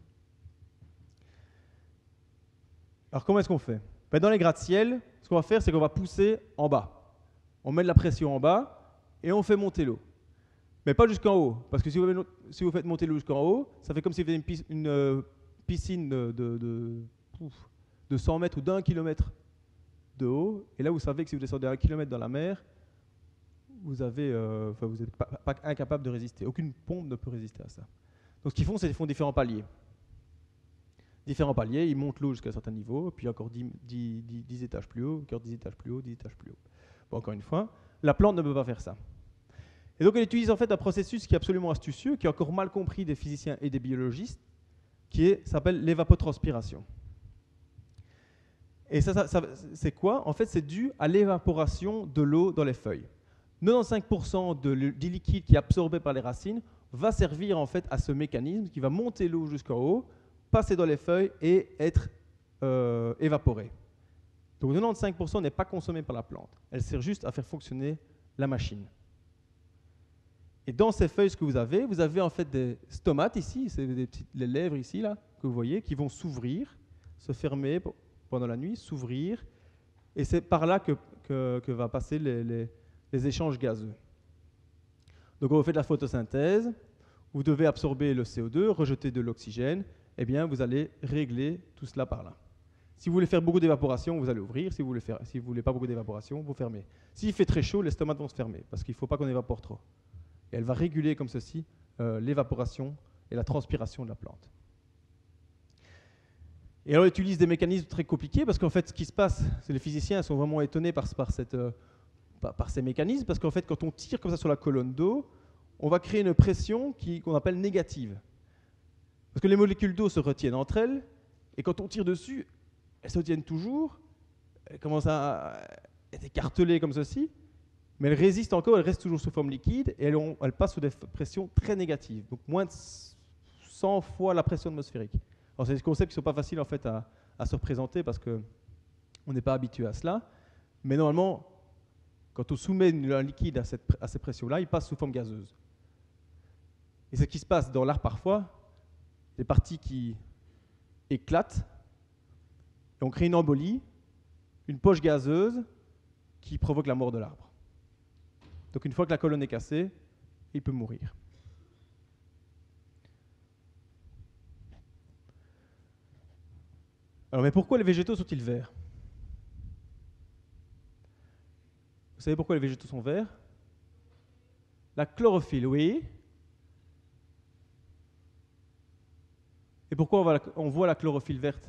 Alors, comment est-ce qu'on fait ? Dans les gratte-ciel, ce qu'on va faire, c'est qu'on va pousser en bas. On met de la pression en bas, et on fait monter l'eau. Mais pas jusqu'en haut, parce que si vous faites monter l'eau jusqu'en haut, ça fait comme si vous faisiez une piscine de 100 mètres ou d'1 kilomètre de haut, et là vous savez que si vous descendez 1 kilomètre dans la mer, vous n'êtes pas incapable de résister. Aucune pompe ne peut résister à ça. Donc ce qu'ils font, c'est qu'ils font différents paliers. Différents paliers, ils montent l'eau jusqu'à un certain niveau, puis encore 10 étages plus haut, encore 10 étages plus haut, 10 étages plus haut. Bon, encore une fois, la plante ne peut pas faire ça. Et donc elle utilise en fait un processus qui est absolument astucieux, qui est encore mal compris des physiciens et des biologistes, qui s'appelle l'évapotranspiration. Et ça c'est quoi ? En fait, c'est dû à l'évaporation de l'eau dans les feuilles. 95% du liquide qui est absorbé par les racines va servir en fait à ce mécanisme qui va monter l'eau jusqu'en haut, passer dans les feuilles et être évaporé. Donc 95% n'est pas consommé par la plante. Elle sert juste à faire fonctionner la machine. Et dans ces feuilles, ce que vous avez en fait des stomates ici, c'est les lèvres ici là que vous voyez, qui vont s'ouvrir, se fermer pendant la nuit, s'ouvrir, et c'est par là que va passer les échanges gazeux. Donc quand vous faites de la photosynthèse, vous devez absorber le CO2, rejeter de l'oxygène, eh bien vous allez régler tout cela par là. Si vous voulez faire beaucoup d'évaporation, vous allez ouvrir. Si vous voulez pas beaucoup d'évaporation, vous fermez. S'il fait très chaud, les stomates vont se fermer, parce qu'il ne faut pas qu'on évapore trop. Et elle va réguler comme ceci l'évaporation et la transpiration de la plante. Et alors, elle utilise des mécanismes très compliqués parce qu'en fait, ce qui se passe, c'est que les physiciens sont vraiment étonnés par par ces mécanismes, parce qu'en fait, quand on tire comme ça sur la colonne d'eau, on va créer une pression qu'on appelle négative. Parce que les molécules d'eau se retiennent entre elles, et quand on tire dessus, elles se retiennent toujours, elles commencent à être écartelées comme ceci, mais elles résistent encore, elles restent toujours sous forme liquide, et elles passent sous des pressions très négatives, donc moins de 100 fois la pression atmosphérique. Alors c'est des concepts qui ne sont pas faciles en fait à se représenter, parce qu'on n'est pas habitué à cela, mais normalement, quand on soumet un liquide à ces pressions-là, il passe sous forme gazeuse. Et ce qui se passe dans l'art parfois, des parties qui éclatent, et on crée une embolie, une poche gazeuse qui provoque la mort de l'arbre. Donc une fois que la colonne est cassée, il peut mourir. Alors, mais pourquoi les végétaux sont-ils verts? Vous savez pourquoi les végétaux sont verts? La chlorophylle, oui. Et pourquoi on voit la chlorophylle verte?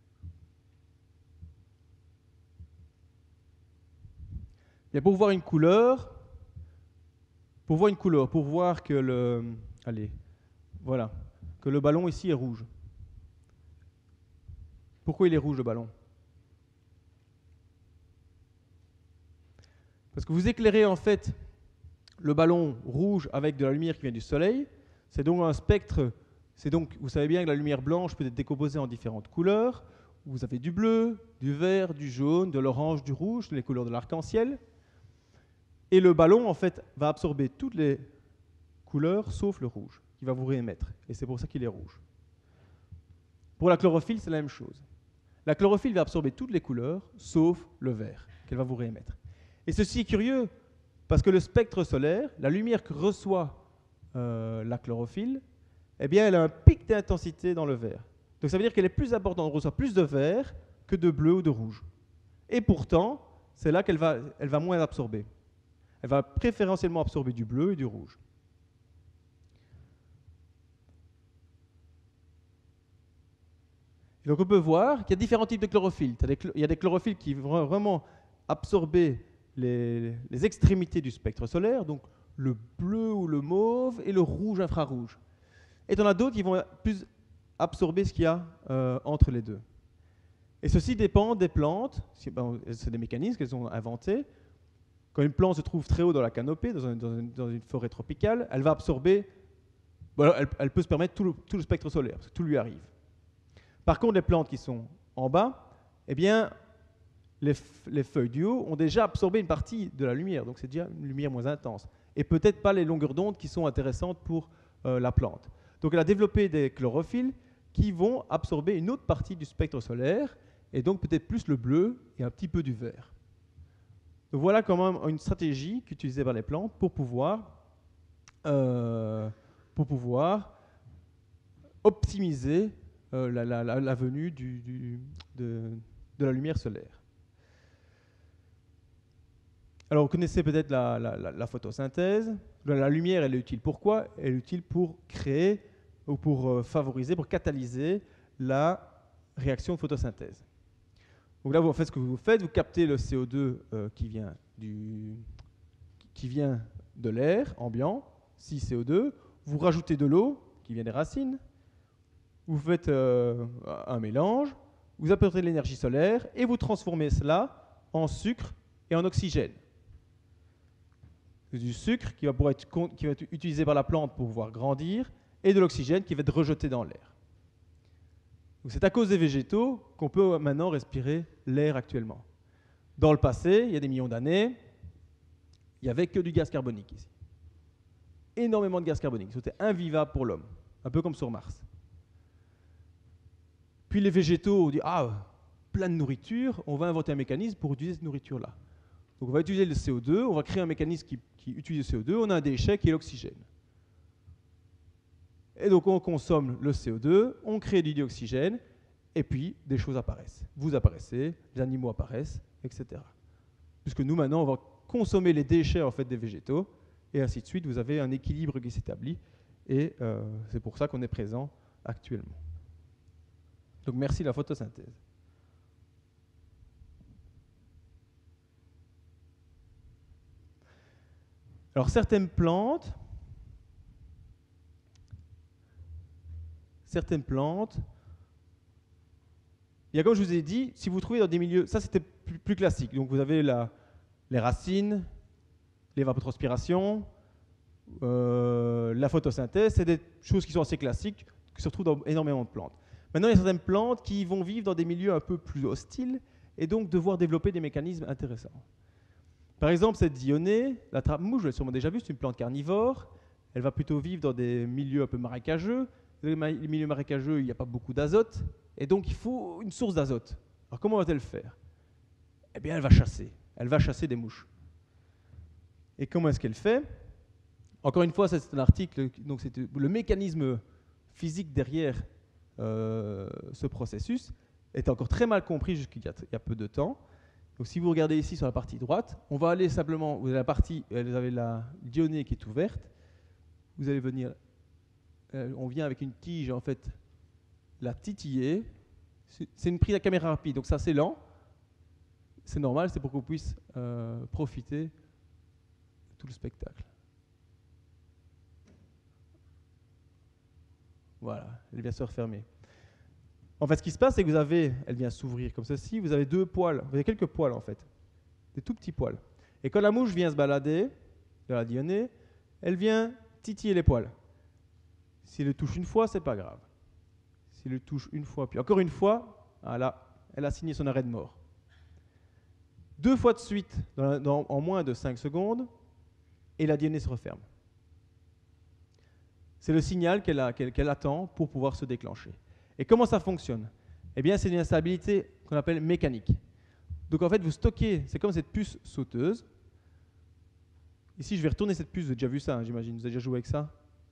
Bien, pour voir une couleur, pour voir que que le ballon ici est rouge. Pourquoi il est rouge, le ballon? Parce que vous éclairez en fait le ballon rouge avec de la lumière qui vient du soleil. C'est donc un spectre. Vous savez bien que la lumière blanche peut être décomposée en différentes couleurs. Vous avez du bleu, du vert, du jaune, de l'orange, du rouge, les couleurs de l'arc-en-ciel. Et le ballon, en fait, va absorber toutes les couleurs sauf le rouge, qui va vous réémettre. Et c'est pour ça qu'il est rouge. Pour la chlorophylle, c'est la même chose. La chlorophylle va absorber toutes les couleurs sauf le vert, qu'elle va vous réémettre. Et ceci est curieux, parce que le spectre solaire, la lumière que reçoit la chlorophylle, eh bien, elle a un pic d'intensité dans le vert. Donc ça veut dire qu'elle est plus importante, on reçoit plus de vert que de bleu ou de rouge. Et pourtant, c'est là qu'elle va moins absorber. Elle va préférentiellement absorber du bleu et du rouge. Et donc on peut voir qu'il y a différents types de chlorophylle. Il y a des chlorophylles qui vont vraiment absorber les extrémités du spectre solaire, donc le bleu ou le mauve et le rouge infrarouge. Et il y en a d'autres qui vont plus absorber ce qu'il y a entre les deux. Et ceci dépend des plantes, c'est des mécanismes qu'elles ont inventés. Quand une plante se trouve très haut dans la canopée, dans une forêt tropicale, elle va absorber, elle peut se permettre tout le spectre solaire, parce que tout lui arrive. Par contre, les plantes qui sont en bas, eh bien, les feuilles du haut ont déjà absorbé une partie de la lumière, donc c'est déjà une lumière moins intense. Et peut-être pas les longueurs d'onde qui sont intéressantes pour la plante. Donc elle a développé des chlorophylles qui vont absorber une autre partie du spectre solaire, et donc peut-être plus le bleu et un petit peu du vert. Donc voilà quand même une stratégie qu'utilisée par les plantes pour pouvoir optimiser la venue de la lumière solaire. Alors vous connaissez peut-être la photosynthèse. La lumière, elle est utile. Pourquoi? Elle est utile pour créer ou pour favoriser, pour catalyser la réaction de photosynthèse. Donc là, vous faites ce que vous faites, vous captez le CO2 qui vient de l'air ambiant, 6 CO2, vous rajoutez de l'eau qui vient des racines, vous faites un mélange, vous apportez de l'énergie solaire et vous transformez cela en sucre et en oxygène. Du sucre qui va être utilisé par la plante pour pouvoir grandir et de l'oxygène qui va être rejeté dans l'air. C'est à cause des végétaux qu'on peut maintenant respirer l'air actuellement. Dans le passé, il y a des millions d'années, il n'y avait que du gaz carbonique ici. Énormément de gaz carbonique. C'était invivable pour l'homme, un peu comme sur Mars. Puis les végétaux ont dit « Ah, plein de nourriture, on va inventer un mécanisme pour utiliser cette nourriture-là. » Donc on va utiliser le CO2, on va créer un mécanisme qui utilise le CO2, on a un déchet qui est l'oxygène. Et donc on consomme le CO2, on crée du dioxygène, et puis des choses apparaissent. Vous apparaissez, les animaux apparaissent, etc. Puisque nous maintenant, on va consommer les déchets en fait, des végétaux, et ainsi de suite, vous avez un équilibre qui s'établit, et c'est pour ça qu'on est présent actuellement. Donc merci la photosynthèse. Alors certaines plantes, il y a, comme je vous ai dit, si vous trouvez dans des milieux, ça c'était plus classique, donc vous avez les racines, l'évapotranspiration, la photosynthèse, c'est des choses qui sont assez classiques, qui se retrouvent dans énormément de plantes. Maintenant, il y a certaines plantes qui vont vivre dans des milieux un peu plus hostiles et donc devoir développer des mécanismes intéressants. Par exemple, cette dionée, la trappe-mouche, vous l'avez sûrement déjà vu, c'est une plante carnivore. Elle va plutôt vivre dans des milieux un peu marécageux. Dans les milieux marécageux, il n'y a pas beaucoup d'azote, et donc il faut une source d'azote. Alors comment va-t-elle faire? Eh bien, elle va chasser. Elle va chasser des mouches. Et comment est-ce qu'elle fait? Encore une fois, c'est un article, donc c'est le mécanisme physique derrière ce processus est encore très mal compris jusqu'il y a peu de temps. Donc si vous regardez ici sur la partie droite, on va aller simplement, vous avez la dionée qui est ouverte, vous allez venir, on vient avec une tige en fait la titiller, c'est une prise à caméra rapide, donc ça c'est lent, c'est normal, c'est pour qu'on puisse profiter de tout le spectacle. Voilà, elle vient se refermer. En fait, ce qui se passe, c'est que elle vient s'ouvrir comme ceci, vous avez deux poils, vous avez quelques poils en fait, des tout petits poils. Et quand la mouche vient se balader, de la dionée, elle vient titiller les poils. Si elle le touche une fois, c'est pas grave. Si elle le touche une fois, puis encore une fois, voilà, elle a signé son arrêt de mort. 2 fois de suite, en moins de 5 secondes, et la dionée se referme. C'est le signal qu'elle attend pour pouvoir se déclencher. Et comment ça fonctionne? Eh bien, c'est une instabilité qu'on appelle mécanique. Donc en fait, vous stockez, c'est comme cette puce sauteuse. Ici, je vais retourner cette puce, vous avez déjà vu ça, hein, j'imagine, vous avez déjà joué avec ça?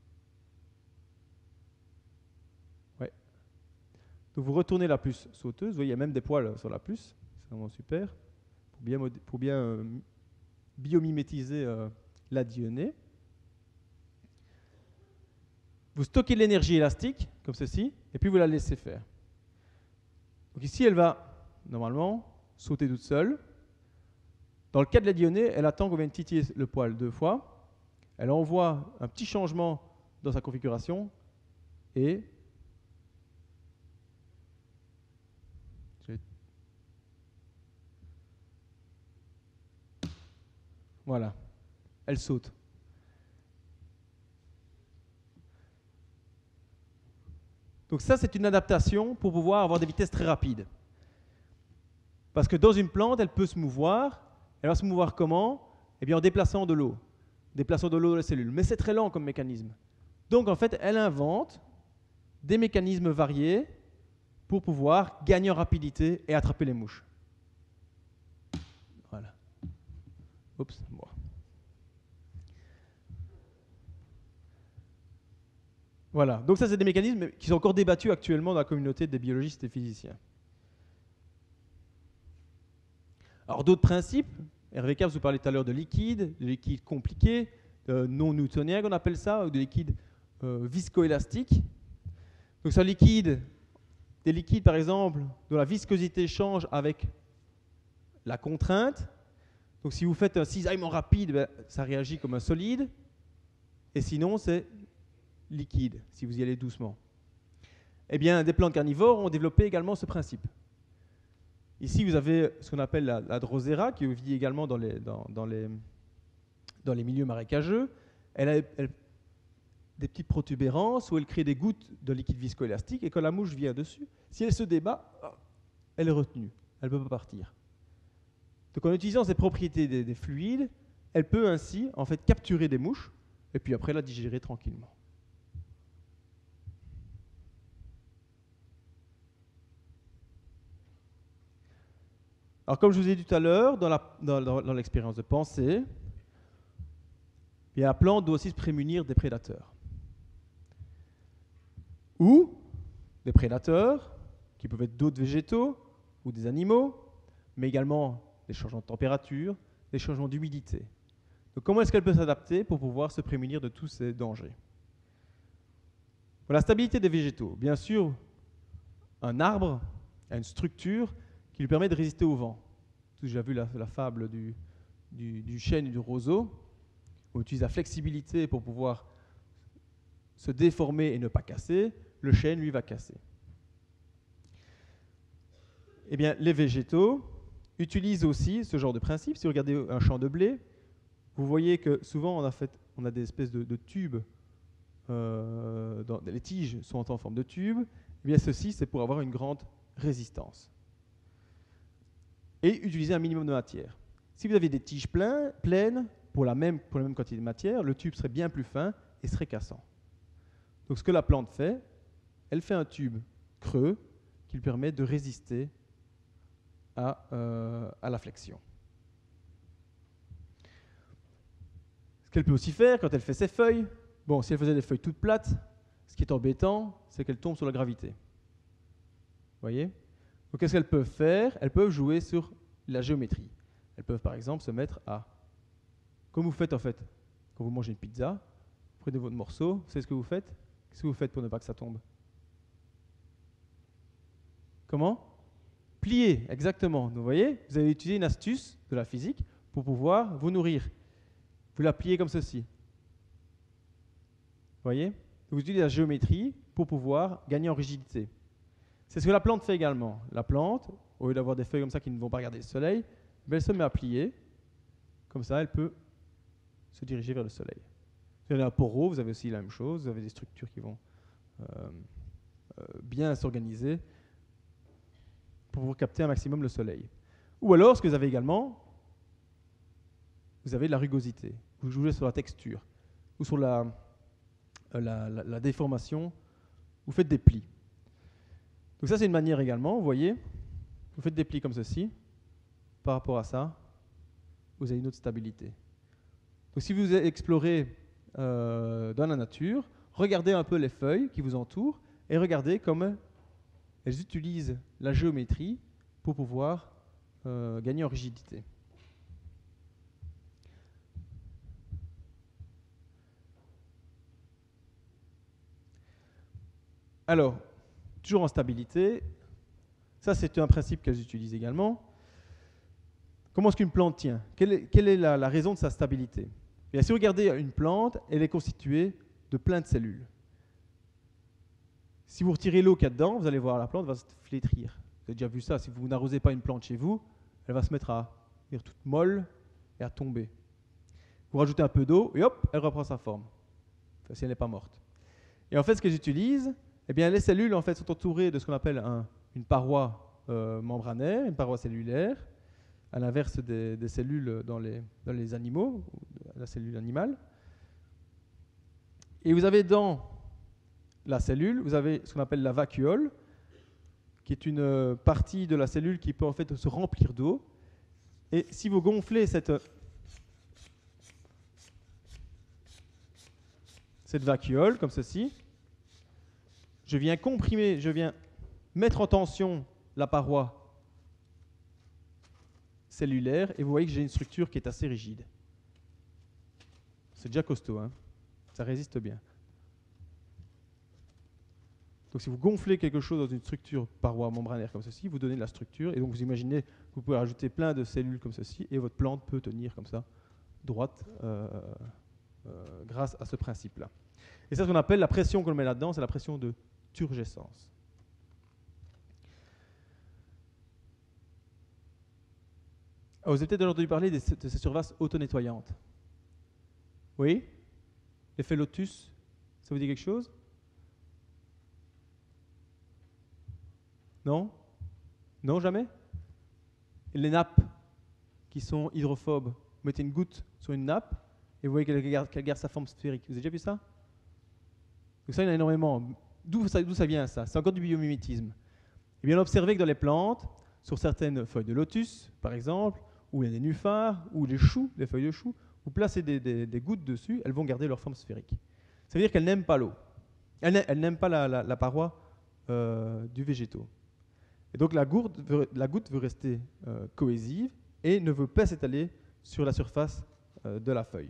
Ouais. Donc vous retournez la puce sauteuse, vous voyez, il y a même des poils sur la puce, c'est vraiment super, pour bien biomimétiser la dionée. Vous stockez de l'énergie élastique, comme ceci, et puis vous la laissez faire. Donc ici, elle va, normalement, sauter toute seule. Dans le cas de la dionée, elle attend qu'on vienne titiller le poil 2 fois. Elle envoie un petit changement dans sa configuration, et voilà, elle saute. Donc ça, c'est une adaptation pour pouvoir avoir des vitesses très rapides. Parce que dans une plante, elle peut se mouvoir. Elle va se mouvoir comment? Eh bien, en déplaçant de l'eau. Déplaçant de l'eau dans la cellule. Mais c'est très lent comme mécanisme. Donc, en fait, elle invente des mécanismes variés pour pouvoir gagner en rapidité et attraper les mouches. Voilà. Oups, moi. Voilà, donc ça c'est des mécanismes qui sont encore débattus actuellement dans la communauté des biologistes et physiciens. Alors d'autres principes, Hervé Capps vous parlait tout à l'heure de liquides compliqués, non newtoniens qu'on appelle ça, ou de liquides viscoélastiques. Donc des liquides par exemple, dont la viscosité change avec la contrainte. Donc si vous faites un cisaillement rapide, ça réagit comme un solide, et sinon c'est liquide, si vous y allez doucement. Eh bien, des plantes carnivores ont développé également ce principe. Ici, vous avez ce qu'on appelle la Drosera, qui vit également dans les milieux marécageux. Elle a des petites protubérances où elle crée des gouttes de liquide viscoélastique, et quand la mouche vient dessus, si elle se débat, elle est retenue, elle ne peut pas partir. Donc en utilisant ces propriétés des fluides, elle peut ainsi en fait capturer des mouches, et puis après la digérer tranquillement. Alors, comme je vous ai dit tout à l'heure, dans l'expérience de pensée, la plante doit aussi se prémunir des prédateurs. Ou des prédateurs, qui peuvent être d'autres végétaux ou des animaux, mais également des changements de température, des changements d'humidité. Donc, comment est-ce qu'elle peut s'adapter pour pouvoir se prémunir de tous ces dangers? Pour la stabilité des végétaux, bien sûr, un arbre a une structure qui lui permet de résister au vent. Vous avez déjà vu la fable du chêne et du roseau. on utilise la flexibilité pour pouvoir se déformer et ne pas casser, le chêne, lui, va casser. Eh bien, les végétaux utilisent aussi ce genre de principe. Si vous regardez un champ de blé, vous voyez que souvent on a des espèces de tubes, les tiges sont en forme de tube. Eh bien, ceci, c'est pour avoir une grande résistance. Et utiliser un minimum de matière. Si vous avez des tiges pleines, pour la même quantité de matière, le tube serait bien plus fin et serait cassant. Donc ce que la plante fait, elle fait un tube creux qui lui permet de résister à la flexion. Ce qu'elle peut aussi faire quand elle fait ses feuilles, bon, si elle faisait des feuilles toutes plates, ce qui est embêtant, c'est qu'elles tombent sur la gravité. Vous voyez ? Donc qu'est-ce qu'elles peuvent faire ? Elles peuvent jouer sur la géométrie. Elles peuvent par exemple se mettre à, comme vous faites en fait, quand vous mangez une pizza, vous prenez votre morceau, vous savez ce que vous faites ? Qu'est-ce que vous faites pour ne pas que ça tombe ? Comment ? Plier, exactement. Vous voyez, vous avez utilisé une astuce de la physique pour pouvoir vous nourrir. Vous la pliez comme ceci. Vous voyez ? Vous utilisez la géométrie pour pouvoir gagner en rigidité. C'est ce que la plante fait également. La plante, au lieu d'avoir des feuilles comme ça qui ne vont pas regarder le soleil, elle se met à plier. Comme ça, elle peut se diriger vers le soleil. Si vous avez un poro, vous avez aussi la même chose. Vous avez des structures qui vont bien s'organiser pour vous capter un maximum le soleil. Ou alors, ce que vous avez également, vous avez de la rugosité. Vous jouez sur la texture ou sur la déformation. Vous faites des plis. Donc ça, c'est une manière également, vous voyez. Vous faites des plis comme ceci. Par rapport à ça, vous avez une autre stabilité. Donc si vous explorez dans la nature, regardez un peu les feuilles qui vous entourent et regardez comment elles utilisent la géométrie pour pouvoir gagner en rigidité. Alors, toujours en stabilité, ça c'est un principe qu'elles utilisent également. Comment est-ce qu'une plante tient ? Quelle est la raison de sa stabilité ? Et si vous regardez une plante, elle est constituée de plein de cellules. Si vous retirez l'eau qu'il y a dedans, vous allez voir, la plante va se flétrir. Vous avez déjà vu ça, si vous n'arrosez pas une plante chez vous, elle va se mettre à devenir toute molle et à tomber. Vous rajoutez un peu d'eau et hop, elle reprend sa forme. Enfin, si elle n'est pas morte. Et en fait, ce que j'utilise, eh bien, les cellules en fait, sont entourées de ce qu'on appelle une paroi membranaire, une paroi cellulaire, à l'inverse des cellules dans les animaux, la cellule animale. Et vous avez dans la cellule, vous avez ce qu'on appelle la vacuole, qui est une partie de la cellule qui peut en fait se remplir d'eau. Et si vous gonflez cette vacuole, comme ceci, je viens comprimer, je viens mettre en tension la paroi cellulaire, et vous voyez que j'ai une structure qui est assez rigide. C'est déjà costaud, hein ? Ça résiste bien. Donc si vous gonflez quelque chose dans une structure paroi membranaire comme ceci, vous donnez de la structure, et donc vous imaginez, vous pouvez rajouter plein de cellules comme ceci, et votre plante peut tenir comme ça, droite, grâce à ce principe-là. Et ça, ce qu'on appelle la pression qu'on met là-dedans, c'est la pression de turgescence. Vous avez peut-être déjà entendu parler de ces surfaces auto-nettoyantes. Oui ? L'effet lotus, ça vous dit quelque chose ? Non ? Non, jamais ? Et les nappes qui sont hydrophobes, vous mettez une goutte sur une nappe et vous voyez qu'elle garde sa forme sphérique. Vous avez déjà vu ça ? Donc ça, il y en a énormément. D'où ça vient ça ? C'est encore du biomimétisme. Et bien, on a observé que dans les plantes, sur certaines feuilles de lotus, par exemple, ou les nénuphars, ou les choux, les feuilles de choux, vous placez des gouttes dessus, elles vont garder leur forme sphérique. Ça veut dire qu'elles n'aiment pas l'eau. Elles n'aiment pas la paroi du végétaux. Et donc la goutte veut rester cohésive et ne veut pas s'étaler sur la surface de la feuille.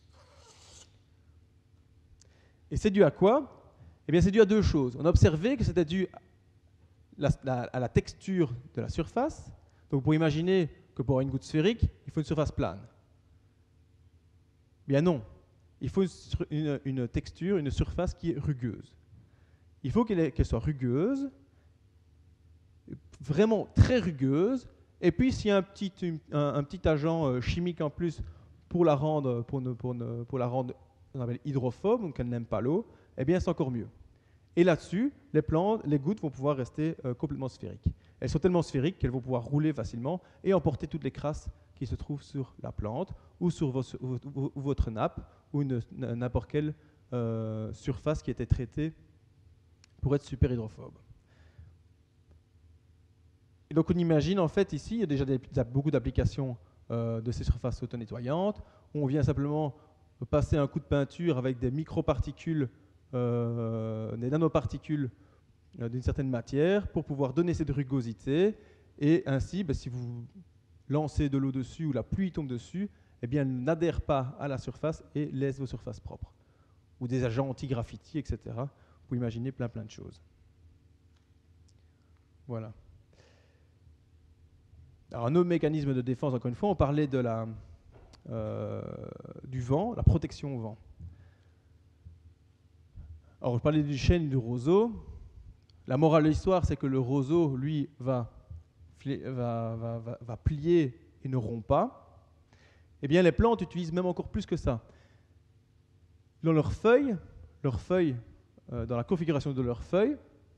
Et c'est dû à quoi ? Eh bien, c'est dû à deux choses. On a observé que c'était dû à la texture de la surface. Donc vous pouvez imaginer que pour avoir une goutte sphérique, il faut une surface plane. Bien non. il faut une texture, une surface qui est rugueuse. Il faut qu'elle soit rugueuse, vraiment très rugueuse, et puis s'il y a un petit agent chimique en plus pour la rendre, on appelle hydrophobe, donc elle n'aime pas l'eau, eh bien c'est encore mieux. Et là-dessus, les gouttes vont pouvoir rester complètement sphériques. Elles sont tellement sphériques qu'elles vont pouvoir rouler facilement et emporter toutes les crasses qui se trouvent sur la plante ou sur votre nappe ou n'importe quelle surface qui a été traitée pour être super hydrophobe. Et donc on imagine en fait ici, il y a déjà beaucoup d'applications de ces surfaces auto-nettoyantes. On vient simplement passer un coup de peinture avec des microparticules, des nanoparticules d'une certaine matière pour pouvoir donner cette rugosité. Et ainsi, si vous lancez de l'eau dessus ou la pluie tombe dessus, eh bien, elle n'adhère pas à la surface et laisse vos surfaces propres. Ou des agents anti-graffiti, etc. Vous pouvez imaginer plein de choses. Voilà. Alors, un autre mécanisme de défense, encore une fois, on parlait de du vent, la protection au vent. Alors, je parlais du chêne et du roseau. La morale de l'histoire, c'est que le roseau, lui, va plier et ne rompt pas. Eh bien, les plantes utilisent même encore plus que ça. Dans leurs feuilles, dans la configuration de leurs feuilles,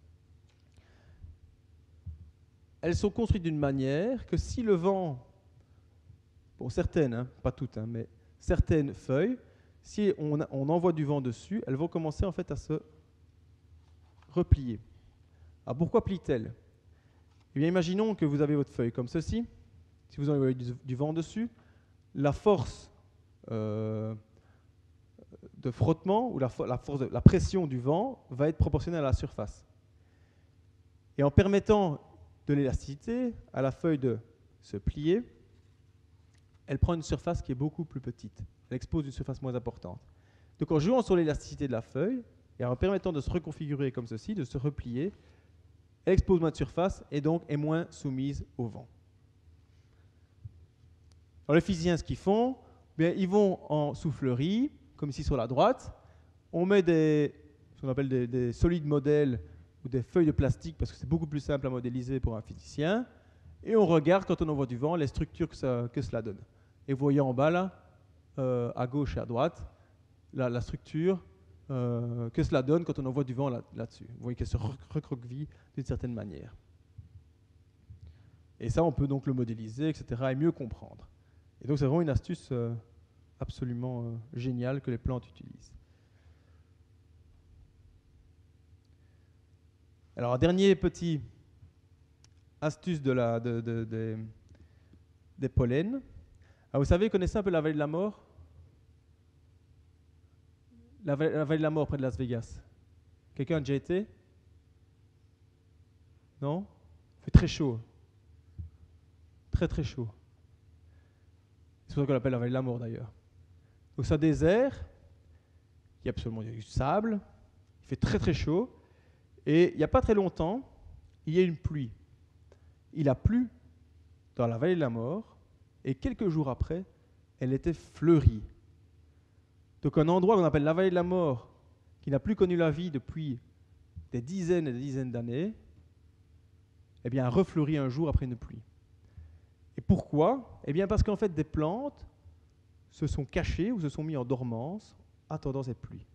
elles sont construites d'une manière que si le vent, bon certaines, pas toutes, mais certaines feuilles, si on envoie du vent dessus, elles vont commencer en fait à se replier. Alors pourquoi plient-elles ? Eh bien, imaginons que vous avez votre feuille comme ceci. Si vous envoyez du vent dessus, la force de frottement ou la pression du vent va être proportionnelle à la surface. Et en permettant de l'élasticité à la feuille de se plier, elle prend une surface qui est beaucoup plus petite. Elle expose une surface moins importante. Donc en jouant sur l'élasticité de la feuille et en permettant de se reconfigurer comme ceci, de se replier, elle expose moins de surface et donc est moins soumise au vent. Alors les physiciens, ce qu'ils font, bien, ils vont en soufflerie, comme ici sur la droite. On met ce qu'on appelle des solides modèles ou des feuilles de plastique parce que c'est beaucoup plus simple à modéliser pour un physicien. Et on regarde, quand on envoie du vent, les structures que cela donne. Et vous voyez en bas, là, à gauche et à droite, la structure que cela donne quand on envoie du vent là-dessus. Vous voyez qu'elle se recroqueville d'une certaine manière. Et ça, on peut donc le modéliser, etc., et mieux comprendre. Et donc, c'est vraiment une astuce absolument géniale que les plantes utilisent. Alors, dernier petit astuce des pollens. Alors, vous savez, connaissez un peu la vallée de la mort ? La vallée de la mort près de Las Vegas. Quelqu'un a déjà été ? Non ? Il fait très chaud. Très très chaud. C'est pour ça qu'on l'appelle la vallée de la mort d'ailleurs. Donc c'est un désert, il y a du sable, il fait très très chaud, et il n'y a pas très longtemps, il y a une pluie. Il a plu dans la vallée de la mort, et quelques jours après, elle était fleurie. Donc un endroit qu'on appelle la vallée de la mort, qui n'a plus connu la vie depuis des dizaines et des dizaines d'années, eh bien a refleuri un jour après une pluie. Et pourquoi ? Eh bien parce qu'en fait des plantes se sont cachées ou se sont mis en dormance attendant cette pluie.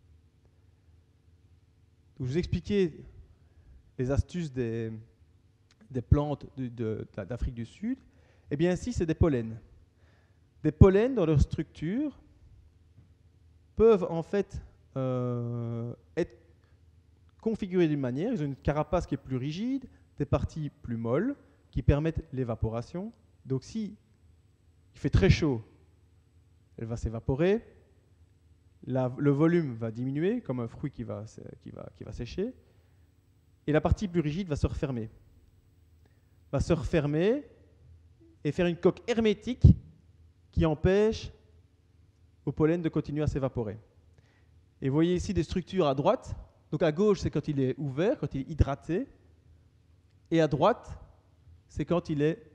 Donc, je vous expliquais les astuces des plantes d'Afrique du Sud. Eh bien ici c'est des pollens. Des pollens dans leur structure peuvent en fait être configurés d'une manière, ils ont une carapace qui est plus rigide, des parties plus molles qui permettent l'évaporation. Donc si il fait très chaud, elle va s'évaporer, le volume va diminuer comme un fruit qui va sécher, et la partie plus rigide va se refermer. Va se refermer et faire une coque hermétique qui empêche au pollen de continuer à s'évaporer. Et vous voyez ici des structures à droite. Donc à gauche, c'est quand il est ouvert, quand il est hydraté. Et à droite, c'est quand il est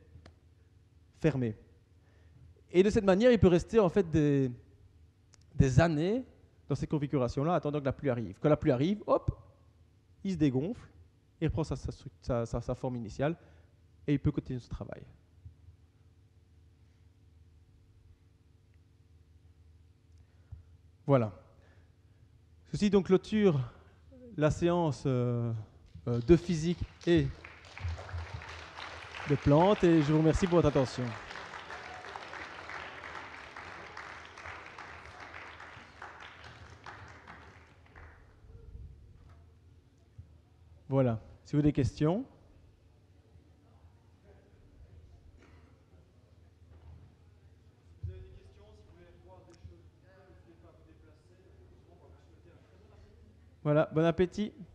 fermé. Et de cette manière, il peut rester en fait des années dans ces configurations-là, attendant que la pluie arrive. Quand la pluie arrive, hop, il se dégonfle, il reprend sa forme initiale et il peut continuer son travail. Voilà. Ceci donc clôture la séance de physique et de plantes et je vous remercie pour votre attention. Voilà. Si vous avez des questions. Voilà, bon appétit.